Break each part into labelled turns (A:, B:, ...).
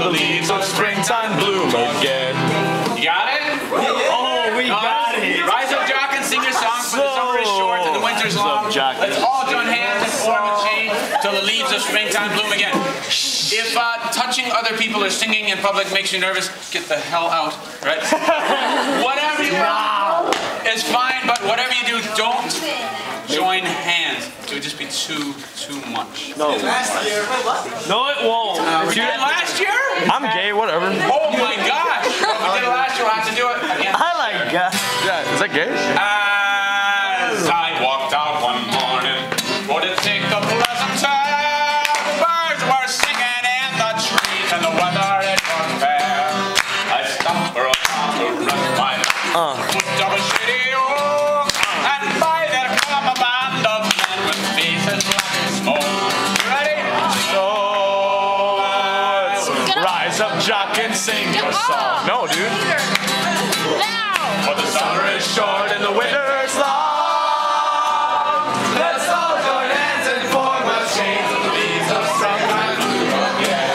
A: the leaves of springtime bloom again.
B: You got it?
A: Oh, we got it.
B: Rise up, jock, and sing your song, for the summer is short and the winter's long. Let's all join hands and form a chain till the leaves of springtime bloom again. If touching other people or singing in public makes you nervous, get the hell out, right? Whatever you want is fine, but whatever you do, don't join hands. It would just be too much.
A: No. No, it won't.
B: We did it last year?
A: I'm gay, whatever.
B: Oh my gosh! We did it last year, we'll have to do it again.
A: I like that. Yeah, is that gay?
B: As I walked out one morning, for to take the pleasant time, the birds were singing in the trees and the weather it was fair. I stopped for a while to rest my foot of a shitty oak, and by there come a band of men with faces like smoke. Ready?
A: So let's rise up, jock, and sing your song. No, dude. For the summer is short and the winter's long. Let's all join hands and form a chain of the leaves of springtime bloom again.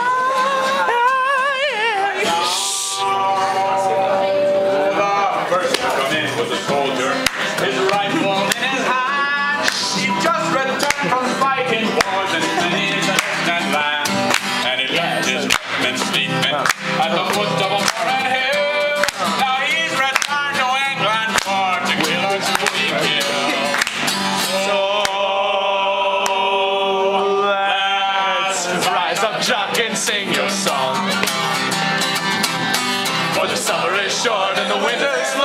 B: The first to come in was a soldier, his rifle in his hand. He just returned from fighting wars in many a distant land, and he left his regiment sleeping at the foot of a foreign hill. Now he's returned to England for to kill us who we kill. So
A: Let's rise up, jock, and sing your song. For the summer is short and the winter's long.